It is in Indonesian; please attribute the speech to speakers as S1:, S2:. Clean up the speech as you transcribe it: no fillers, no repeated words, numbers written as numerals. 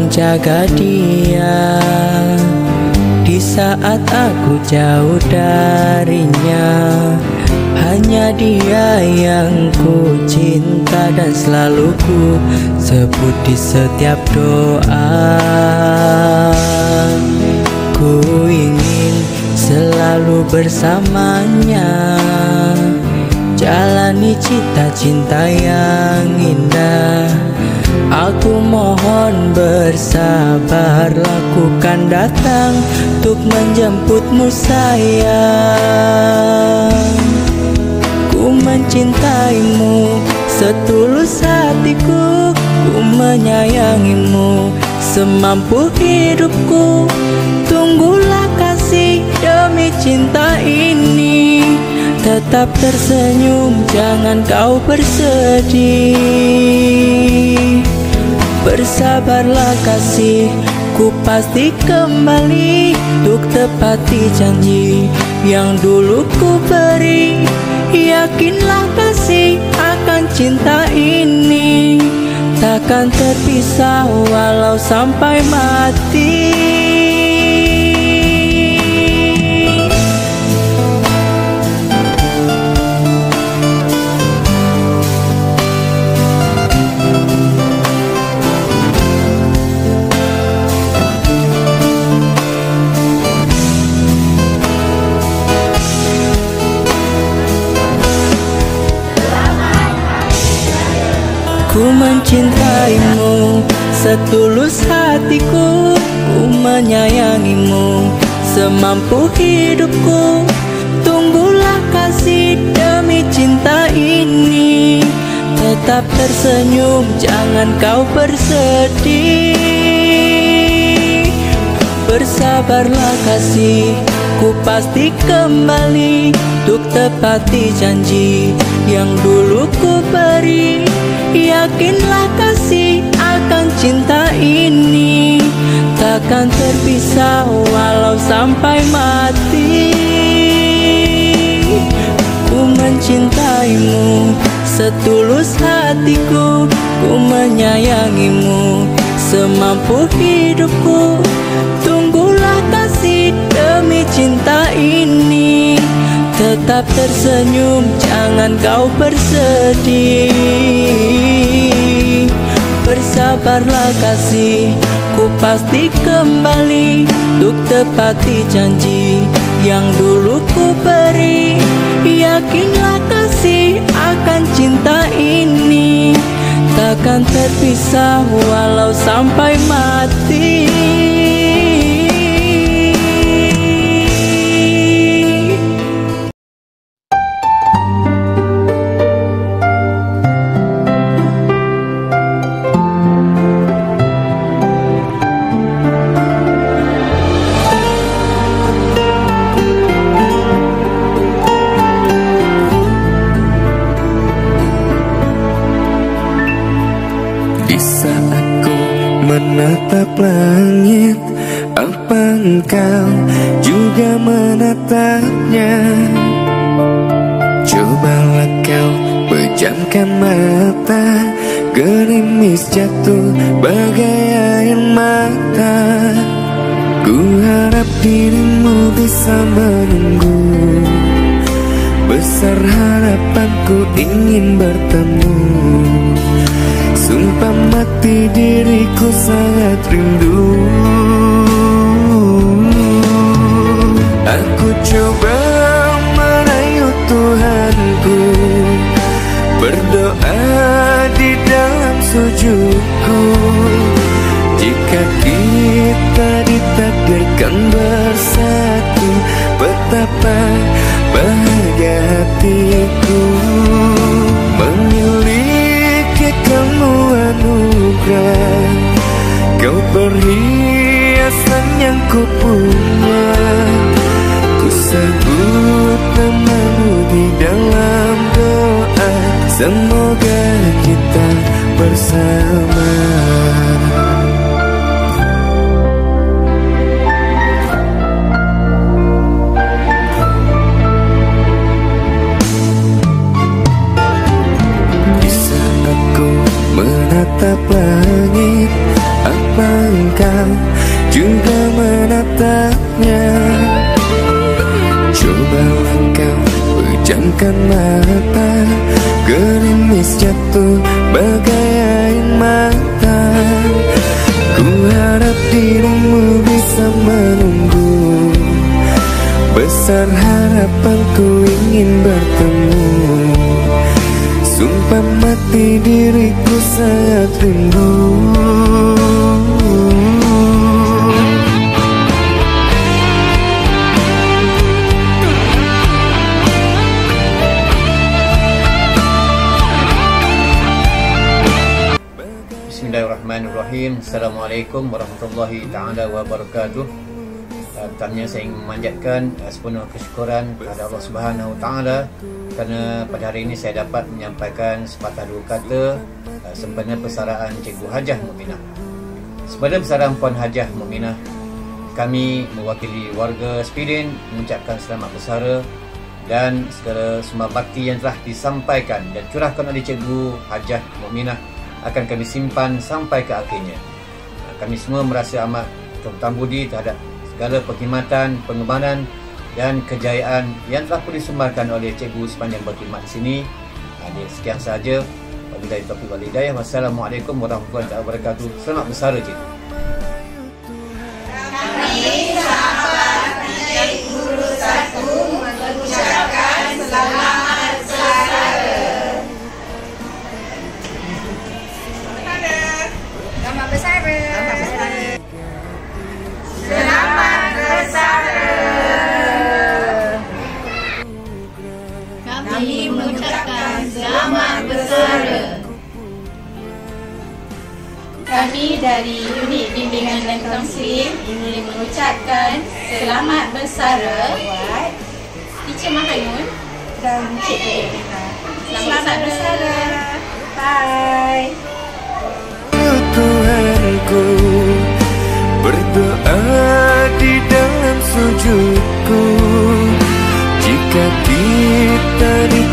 S1: menjaga dia di saat aku jauh darinya. Hanya dia yang ku cinta dan selalu ku sebut di setiap doa. Ku ingin selalu bersamanya, jalani cita-cinta yang indah. Aku mohon bersabar, lakukan datang untuk menjemputmu sayang. Ku mencintaimu setulus hatiku, ku menyayangimu semampu hidupku. Tunggulah kasih demi cinta ini, tetap tersenyum, jangan kau bersedih. Bersabarlah kasih, ku pasti kembali untuk tepati janji yang dulu ku beri. Yakinlah kasih akan cinta ini, takkan terpisah walau sampai mati. Ku mencintaimu setulus hatiku, ku menyayangimu semampu hidupku. Tunggulah kasih demi cinta ini, tetap tersenyum, jangan kau bersedih. Bersabarlah kasih, ku pasti kembali untuk tepati janji yang dulu ku beri. Yakinlah kasih akan cinta ini, takkan terpisah walau sampai mati. Ku mencintaimu setulus hatiku, ku menyayangimu semampu hidupku. Tunggulah kasih demi cinta ini, tetap tersenyum, jangan kau bersedih. Bersabarlah kasih, ku pasti kembali untuk tepati janji yang dulu ku beri. Yakinlah kasih akan cinta ini, takkan terpisah walau sampai mati.
S2: Menatap langit, apa engkau juga menatapnya? Cobalah kau pejamkan mata, gerimis jatuh bagai air mata. Ku harap dirimu bisa menunggu, besar harapanku ingin bertemu. Sumpah mati diriku sangat rindu. Aku coba merayu Tuhanku, berdoa di dalam sujudku. Jika kita ditakdirkan bersatu, betapa bahagia hatiku. Memiliki kamu anugerah, kau perhiasan yang ku punya. Ku sebut namamu di dalam doa, semoga kita bersama. Menatap langit, apa Walau kau pejamkan mata, gerimis jatuh bagai air mata. Ku harap dirimu bisa menunggu, besar harapanku ingin bertemu. Sumpah mati diriku sangat rindu.
S3: Bismillahirrahmanirrahim. Assalamualaikum warahmatullahi ta'ala wabarakatuh. Pertamanya saya ingin memanjatkan sepenuh kesyukuran kepada Allah Subhanahu Wa Taala kerana pada hari ini saya dapat menyampaikan sepatah dua kata sempena persaraan Cikgu Hajah Mukminah. Sempena persaraan Puan Hajah Mukminah, kami mewakili warga Sepidin mengucapkan selamat bersara dan segala sembah bakti yang telah disampaikan dan curahkan oleh Cikgu Hajah Mukminah akan kami simpan sampai ke akhirnya. Kami semua merasa amat berhutang budi terhadap segala perkhidmatan, pengembangan dan kejayaan yang telah disebarkan oleh cikgu sepanjang berkhidmat di sini. Sekian sahaja. Wabillahi taufiq wal hidayah. Wassalamualaikum warahmatullahi wabarakatuh. Selamat bersara cikgu.
S4: Kami sahabat Naik Guru 1 mengucapkan selamat bersara. Selamat bersara. Selamat bersara. Kami mengucapkan selamat bersara. Kami dari Unit Bimbingan dan Kaunseling ingin mengucapkan selamat bersara buat Teacher Mahanun dan Cikgu Elina. Selamat bersara. Bye.
S2: Tuhanku, berdoa di dalam sujudku, jika kita